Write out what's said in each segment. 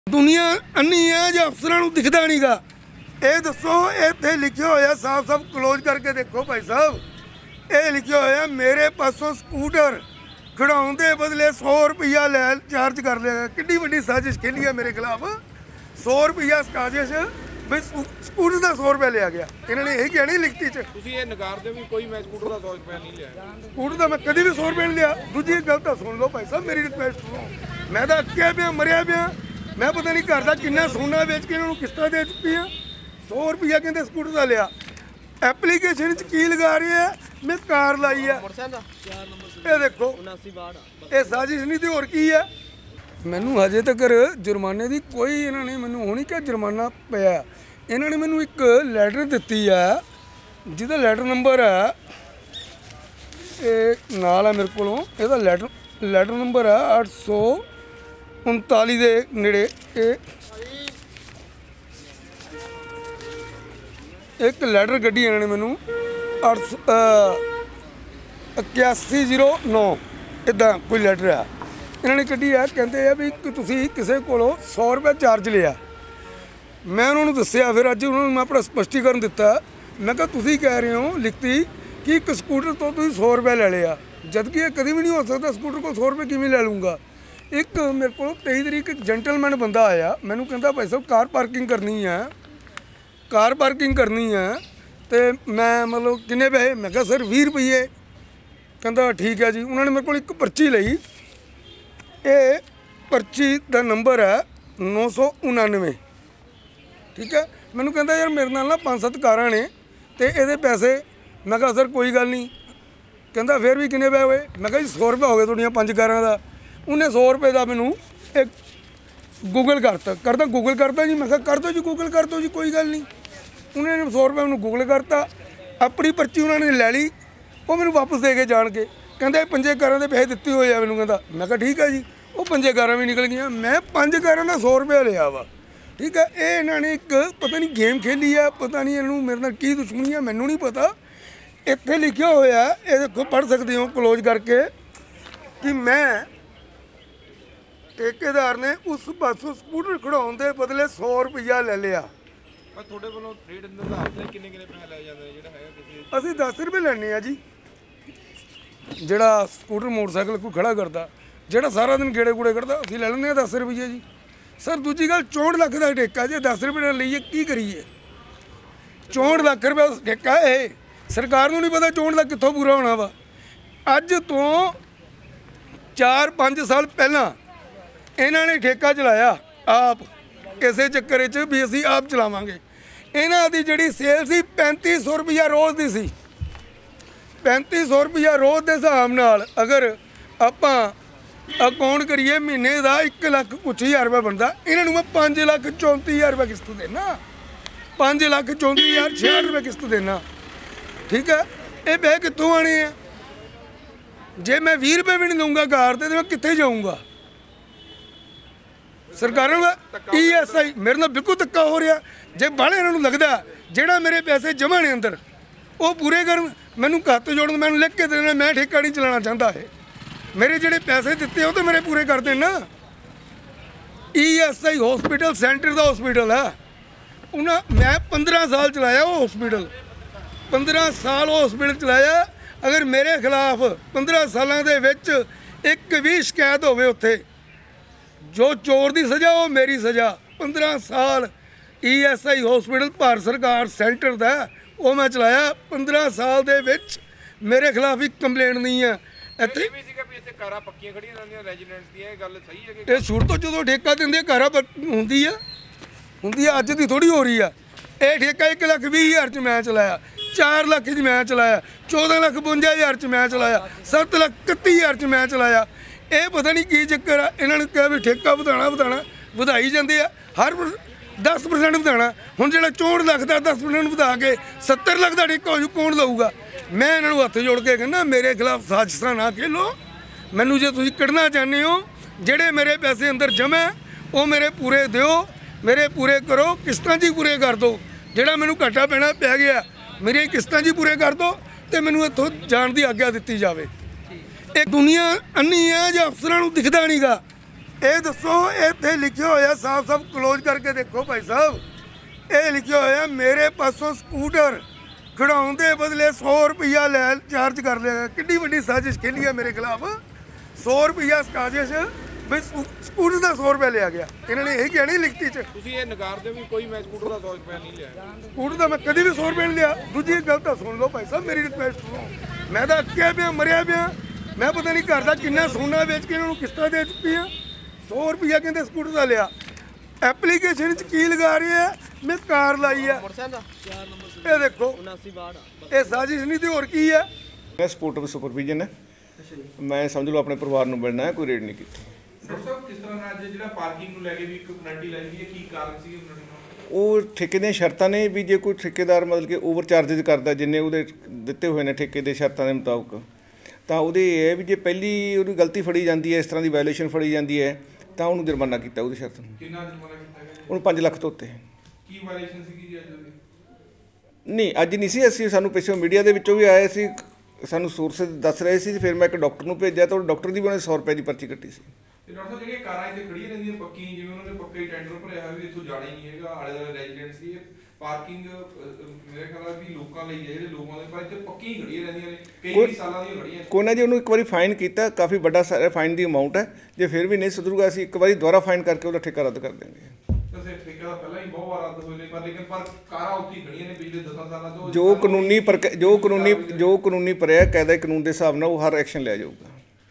दुनिया अन्नी है जो अफसर दिखता नहीं गा। ये दसो इतने लिखे होया साफ साफ क्लोज करके देखो भाई साहब, ये लिखे होया मेरे पासों स्कूटर खड़ाउन के बदले 100 रुपया लै चार्ज कर लिया। किड्डी वड्डी साजिश खेली है मेरे खिलाफ। 100 रुपया साजिश भी स्कूटर का 100 रुपया लिया गया। इन्होंने यही कहनी लिखती च स्कूटर का मैं कभी भी 100 रुपये नहीं लिया। दूजी गल तो सुन लो भाई साहब, मेरी रिक्वेस्ट सुनो। मैं तो अक्या पिया मरिया पिया, मैं पता नहीं घर का किन्ना सोना बेच के इन्होंने किस्तां दे चुकी हाँ। 100 रुपया कहते स्कूटर का लिया। एप्लीकेशन की लगा रही है मैं कार लाई है। ये देखो ये साजिश नहीं थी और की है। मैनू हजे तक जुर्माने की कोई इन्होंने मैनू होनी क्या जुर्माना पाया। इन्होंने मैनू एक लैटर दिती है जिहदा लैटर नंबर है नाल है मेरे कोलों। इहदा लैटर नंबर है 839 के नेड़े। एक लैटर कड्ढी इन्होंने मैनू 8109 इदा कोई लैटर है इन्होंने कड्ढी है। कहते हैं भी तुसी किसी कोलों 100 रुपया चार्ज लिया। मैं उन्होंने दस्सिया, फिर अज उन्होंने मैं अपना स्पष्टीकरण दिता। मैं कहा तुसी कह रहे हो लिखती कि एक स्कूटर तो तुसी 100 रुपया ले लिया, जबकि ये कभी भी नहीं हो सकता। स्कूटर को 100 रुपये किवें ले लूँगा। एक मेरे को 23 तरीक एक जेंटलमैन बंदा आया, मैनू कहता भाई साहब कार पार्किंग करनी है, कार पार्किंग करनी है। तो मैं मतलब किन्ने पैसे, मैं कहा सर 20 रुपये। कहता ठीक है जी। उन्होंने मेरे को एक पर्ची लई, ये पर्ची का नंबर है 999। ठीक है। मैनू कहता यार मेरे नाल ना 5-7 कारां ने तो ये पैसे। मैं कहा सर कोई गल नहीं। कहता फिर भी किन्ने पैसे हुए। मैं कहा जी 100 रुपया हो गया तुहाडियां 5 कारां का। उन्हें 100 रुपये का मैनू एक गूगल करता गूगल करता जी। मैं कहा कर दो जी गूगल कर दो जी, कोई गल नहीं। उन्होंने 100 रुपये मैनू गूगल करता। अपनी पर्ची उन्होंने लै ली, वो मैनू वापस दे के जान के कहते 5 कारां के पैसे दिते हुए मैनू। कहता मैं कहा ठीक है जी। वो 5 कारां भी निकल गई। मैं 5 कारां का 100 रुपया लिया वा। ठीक है। ये इन्होंने एक पता नहीं गेम खेली है, पता नहीं इन्होंने मेरे नाल की दुश्मनी है, मैनू नहीं पता। इत्थे लिखा होया ये देखो, पढ़ सकते हो क्लोज करके कि मैं ठेकेदार ने उस पासों स्कूटर खड़ाउन के बदले 100 रुपया ले लिया। असीं 10 रुपये लैने जी। ਜਿਹੜਾ ਸਕੂਟਰ मोटरसाइकिल कोई खड़ा करता, ਜਿਹੜਾ सारा दिन गेड़े गूड़े करता, ਅਸੀਂ ਲੈ ਲੈਂਦੇ 10 रुपये जी। सर दूजी गल 64 ਲੱਖ का ठेका जे 10 रुपये ਨਾਲ ਲਈਏ ਕੀ ਕਰੀਏ। 64 ਲੱਖ रुपये ठेका है, सरकार ਨੂੰ नहीं पता 64 ਲੱਖ ਕਿੱਥੋਂ पूरा होना वा। ਅੱਜ ਤੋਂ 4-5 साल पहला इन्होंने ठेका चलाया आप, इसे चक्कर च भी असीं आप चलावांगे। इन्हां दी जिहड़ी सेल सी 3500 रुपया रोज़ दी सी। 3500 रुपया रोज़ के हिसाब नाल अगर आपां अकाउंट करिए महीने का 1 लाख कुछ हज़ार रुपया बनता। इन्होंने मैं 5,34,000 रुपया किस्त देना, 5,34,066 रुपये किस्त देना। ठीक है। ये पैसे कितों आने हैं। जे मैं 20 रुपये भी नहीं दूंगा कार तो मैं कित्थे जाऊँगा। सरकारों का ESI मेरे नाल बिल्कुल धक्का हो रहा। जे बाहले इन्होंने लगता जोड़ा मेरे पैसे जमा ने अंदर वो पूरे कर, मैनू हत्थ जोड़ मैनू लिख के देना। मैं ठेका नहीं चलाना चाहता है। मेरे जोड़े पैसे दिते हो तो मेरे पूरे कर देना। ESI हॉस्पिटल सेंटर का हॉस्पिटल है। उन्हें मैं 15 साल चलाया वो हॉस्पिटल, 15 साल वो हॉस्पिटल चलाया। अगर मेरे खिलाफ 15 सालों के विच एक भी शिकायत होवे उत्थे, जो चोर की सज़ा वो मेरी सज़ा। 15 साल ESI हॉस्पिटल भारत सरकार सेंटर का वो मैं चलाया। 15 साल के विच मेरे खिलाफ भी कंप्लेंट नहीं है। इत्थे ये शुरू तो जो ठेका देंगे कारा होंदी है अज की थोड़ी हो रही है। ये ठेका 1,20,000 च मैं चलाया, 4 लाख च मैं चलाया, 14,52,000 च मैं चलाया, 7,31,000 च मैं चलाया। ये पता नहीं की चक्कर है। इन्होंने कहा भी ठेका ਵਧਾਣਾ ਵਧਾਈ ਜਾਂਦੇ ਆ। हर 10% ਵਧਾਣਾ। ਹੁਣ ਜਿਹੜਾ 64 ਲੱਖ ਦਾ 10% ਵਧਾ ਕੇ 70 ਲੱਖ ਦਾ ਠੇਕਾ ਹੋ ਜੂ, ਕੌਣ ਲਊਗਾ। मैं इन्होंने हथ जोड़ के कहना मेरे खिलाफ साजिशा ना खेलो। मैनू जो तुम कढ़ना चाहते हो, जोड़े मेरे पैसे अंदर जमा वो मेरे पूरे दो, मेरे पूरे करो, किस्तां जी पूरे कर दो। जोड़ा मैनू घाटा पैना पै गया मेरी किस्तां जी पूरे कर दो तो मैनू इत्थों जाण की आग्ञा दी जाए। एक दुनिया अन्नी है जो अफसरां नूं दिखदा नहीं गा। ਇਹ ਦੱਸੋ ਇੱਥੇ ਲਿਖਿਆ ਹੋਇਆ ਸਾਫ਼ ਕਲੋਜ਼ ਕਰਕੇ ਦੇਖੋ ਭਾਈ ਸਾਹਿਬ, ਇਹ ਲਿਖਿਆ ਹੋਇਆ ਮੇਰੇ ਪਾਸੋਂ ਸਕੂਟਰ ਖੜਾਉਣ ਦੇ ਬਦਲੇ 100 ਰੁਪਈਆ ਲੈ ਚਾਰਜ ਕਰ ਲਿਆ। ਕਿੰਨੀ ਵੱਡੀ ਸਾਜ਼ਿਸ਼ ਖੇਲੀ ਹੈ ਮੇਰੇ ਖਿਲਾਫ। 100 ਰੁਪਈਆ ਸਾਜ਼ਿਸ਼ ਵੀ ਸਕੂਟਰ ਦਾ 100 ਰੁਪਏ ਲਿਆ ਗਿਆ। ਇਹਨਾਂ ਨੇ ਇਹ ਕਿਹਾ ਨਹੀਂ ਲਿਖਤੀ 'ਚ। ਤੁਸੀਂ ਇਹ ਨਕਾਰਦੇ ਹੋ ਵੀ ਕੋਈ ਮੈਂ ਸਕੂਟਰ ਦਾ 100 ਰੁਪਏ ਨਹੀਂ ਲਿਆ। ਸਕੂਟਰ ਦਾ ਮੈਂ ਕਦੀ ਵੀ 100 ਰੁਪਏ ਨਹੀਂ ਲਿਆ। ਦੂਜੀ ਗੱਲ ਤਾਂ ਸੁਣ ਲਓ ਭਾਈ ਸਾਹਿਬ, ਮੇਰੀ ਰਿਕੁਐਸਟ ਸੁਣੋ। ਮੈਂ ਤਾਂ ਅੱਕਿਆ ਪਿਆ, ਮਰਿਆ ਪਿਆ। ਮੈਂ ਪਤਾ ਨਹੀਂ ਘਰ ਦਾ ਕਿੰਨਾ ਸੋਨਾ ਵੇਚ ਕੇ ਇਹਨਾਂ ਨੂੰ ਕਿਸ਼ਤਾਂ ਦੇ ਚੁੱਕੀ ਆ। 100 ਰੁਪਈਆ ਕਹਿੰਦੇ ਸਕੂਟਰ ਦਾ ਲਿਆ। ਐਪਲੀਕੇਸ਼ਨ 'ਚ ਕੀ ਲਗਾ ਰਹੀ ਹੈ? ਮੈਂ ਕਾਰ ਲਾਈ ਆ। ਇਹ ਦੇਖੋ, ਇਹ ਸਾਜ਼ਿਸ਼ ਨਹੀਂ ਤੇ ਹੋਰ ਕੀ ਹੈ? ਮੈਂ ਸਪੋਰਟਿਵ ਸੁਪਰਵਿਜ਼ਨ ਹੈ। ਮੈਂ ਸਮਝ ਲਓ ਆਪਣੇ ਪਰਿਵਾਰ ਨੂੰ ਮਿਲਣਾ ਹੈ, ਕੋਈ ਰੇਡ ਨਹੀਂ ਕੀਤੀ। ਡਾਕਟਰ ਸਾਹਿਬ ਕਿਸ ਤਰ੍ਹਾਂ ਨਾਲ ਅੱਜ ਜਿਹੜਾ ਪਾਰਕਿੰਗ ਨੂੰ ਲੈ ਕੇ ਵੀ ਇੱਕ ਪੈਨਲਟੀ ਲਾਈ ਗਈ ਹੈ, ਕੀ ਕਾਰਨ ਸੀ ਉਹਨਾਂ ਨੇ? ਉਹ ਠੇਕੇ ਦੀਆਂ ਸ਼ਰਤਾਂ ਨੇ ਵੀ ਜੇ ਕੋਈ ਠੇਕੇਦਾਰ ਮਤਲਬ ਕਿ ਓਵਰ ਚਾਰਜਿਸ ਕਰਦਾ ਜਿੰਨੇ ਉਹਦੇ ਦਿੱਤੇ ਹੋਏ ਨੇ ਠੇਕੇ ਦੇ ਸ਼ਰਤਾਂ ਦੇ ਮੁਤਾਬਕ, ਤਾਂ ਉਹਦੇ ਇਹ ਹੈ ਵੀ ਜੇ ਪਹਿਲੀ ਉਹਦੀ ਗਲਤੀ ਫੜੀ ਜਾਂਦੀ ਹੈ, ਇਸ ਤਰ੍ਹਾਂ ਦੀ ਵਾਇਲੇਸ਼ਨ ਫੜੀ ਜਾਂਦੀ ਹੈ, ਤਾਂ ਉਹਨੂੰ ਜੁਰਮਾਨਾ ਕੀਤਾ ਉਹਦੀ ਸ਼ਰਤ ਨੂੰ। ਕਿੰਨਾ ਜੁਰਮਾਨਾ ਕੀਤਾ ਗਿਆ? ਉਹਨੂੰ 5 ਲੱਖ ਤੋਂ ਉੱਤੇ। ਕੀ ਵਾਇਲੇਸ਼ਨ ਸੀ ਜੀ ਅੱਜ ਦੀ? ਨਹੀਂ, ਅੱਜ ਨਹੀਂ ਸੀ। ਅਸੀਂ ਸਾਨੂੰ ਪਿੱਛੋਂ ਮੀਡੀਆ ਦੇ ਵਿੱਚੋਂ ਵੀ ਆਏ ਸੀ, ਸਾਨੂੰ ਸੋਰਸ ਦੱਸ ਰਹੇ ਸੀ। ਫਿਰ ਮੈਂ ਇੱਕ ਡਾਕਟਰ ਨੂੰ ਭੇਜਿਆ ਤਾਂ ਉਹ ਡਾਕਟਰ ਦੀ ਵੀ ਉਹਨੇ 100 ਰੁਪਏ ਦੀ ਪਰਚੀ ਕੱਟੀ ਸੀ। ਤੇ ਡਾਕਟਰ ਸਾਹਿਬ ਜਿਹੜੀਆਂ ਕਾਰਾਂ ਇੱਥੇ ਖੜੀਆਂ ਰਹਿੰਦੀਆਂ ਪੱਕੀ, ਜਿਵੇਂ ਉਹਨਾਂ ਨੇ ਪੱਕਾ ਹੀ ਟੈਂਡਰ ਭਰਿਆ ਹੋਇਆ ਵੀ ਇੱਥੋਂ ਜਾਣਾ ਹੀ ਨਹੀਂ ਹੈਗਾ, ਆਲੇ ਦੁਆਲੇ ਰੈਜ਼ੀਡੈਂਟਸ ਦੀ ਪਾਰਕਿੰਗ ਮੇਰੇ ਖਿਆਲ ਨਾਲ ਵੀ ਲੋਕਾਂ ਲਈ ਹੈ, ਜਿਹੜੇ ਲੋਕਾਂ ਦੇ, ਪਰ ਇੱਥੇ ਪੱਕੀ ਹੀ ਖੜੀਆਂ ਰਹਿੰਦੀਆਂ ਨੇ, ਕਈ ਸਾਲਾਂ ਦੀਆਂ ਖੜੀਆਂ। ਕੋਈ ਨਾ ਜੀ, ਉਹਨੂੰ ਇੱਕ ਵਾਰੀ ਫਾਈਨ ਕੀਤਾ, ਕਾਫੀ ਵੱਡਾ ਸਾਰਾ ਫਾਈਨ ਦੀ ਅਮਾਊਂਟ ਹੈ। ਜੇ ਫਿਰ ਵੀ ਨਹੀਂ ਸੁਧਰੂਗਾ, ਅਸੀਂ ਇੱਕ ਵਾਰੀ ਦੁਬਾਰਾ ਫਾਈਨ ਕਰਕੇ ਉਹਦਾ ਠੇਕਾ ਰੱਦ ਕਰ ਦੇਵਾਂਗੇ। ਵੈਸੇ ਠੇਕਾ ਪਹਿਲਾਂ ਹੀ ਬਹੁਤ ਵਾਰ ਰੱਦ ਹੋਏ ਨੇ, ਪਰ ਕਾਰਾਂ ਉੱਥੇ ਹੀ ਖੜੀਆਂ ਨੇ ਪਿਛਲੇ 10 ਸਾਲਾਂ ਤੋਂ। ਜੋ ਕਾਨੂੰਨੀ ਪ੍ਰਕਿਰਿਆ ਕਾਇਦਾ ਕਾਨੂੰਨ ਦੇ ਹਿਸਾਬ ਨਾਲ ਉਹ ਹਰ ਐਕਸ਼ਨ ਲਿਆ ਜਾਊਗਾ।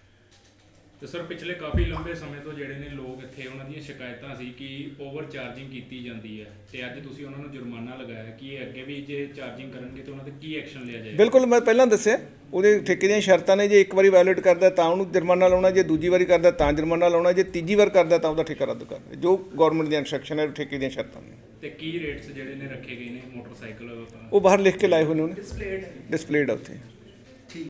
ਤੇ ਸਰ ਪਿਛਲੇ ਕਾਫੀ ਲੰਬੇ ਸਮੇਂ ਤੋਂ ਜਿਹੜੇ ਨੇ ਲੋਕ ਇੱਥੇ ਉਹਨਾਂ ਦੀਆਂ ਸ਼ਿਕਾਇਤਾਂ ਸੀ ਕਿ ਓਵਰ ਚਾਰਜਿੰਗ ਕੀਤੀ ਜਾਂਦੀ ਹੈ, ਤੇ ਅੱਜ ਤੁਸੀਂ ਉਹਨਾਂ ਨੂੰ ਜੁਰਮਾਨਾ ਲਗਾਇਆ ਕਿ ਇਹ ਅੱਗੇ ਵੀ ਜੇ ਚਾਰਜਿੰਗ ਕਰਨਗੇ ਤਾਂ ਉਹਨਾਂ ਤੇ ਕੀ ਐਕਸ਼ਨ ਲਿਆ ਜਾਏਗਾ? ਬਿਲਕੁਲ, ਮੈਂ ਪਹਿਲਾਂ ਦੱਸਿਆ ਉਹਦੇ ਠੇਕੇ ਦੀਆਂ ਸ਼ਰਤਾਂ ਨੇ। ਜੇ ਇੱਕ ਵਾਰੀ ਵਾਇਓਲੇਟ ਕਰਦਾ ਤਾਂ ਉਹਨੂੰ ਜੁਰਮਾਨਾ ਲਾਉਣਾ, ਜੇ ਦੂਜੀ ਵਾਰੀ ਕਰਦਾ ਤਾਂ ਜੁਰਮਾਨਾ ਲਾਉਣਾ, ਜੇ ਤੀਜੀ ਵਾਰ ਕਰਦਾ ਤਾਂ ਉਹਦਾ ਠੇਕਾ ਰੱਦ ਕਰਨਾ, ਜੋ ਗਵਰਨਮੈਂਟ ਦੀਆਂ ਇੰਸਟਰਕਸ਼ਨ ਹੈ ਠੇਕੇ ਦੀਆਂ ਸ਼ਰਤਾਂ ਨੇ। ਤੇ ਕੀ ਰੇਟਸ ਜਿਹੜੇ ਨੇ ਰੱਖੇ ਗਏ ਨੇ ਮੋਟਰਸਾਈਕਲ? ਉਹ ਬਾਹਰ ਲਿਖ ਕੇ ਲਾਏ ਹੋਏ ਨੇ ਉਹਨੇ, ਡਿਸਪਲੇਡ ਆ ਉੱਥੇ।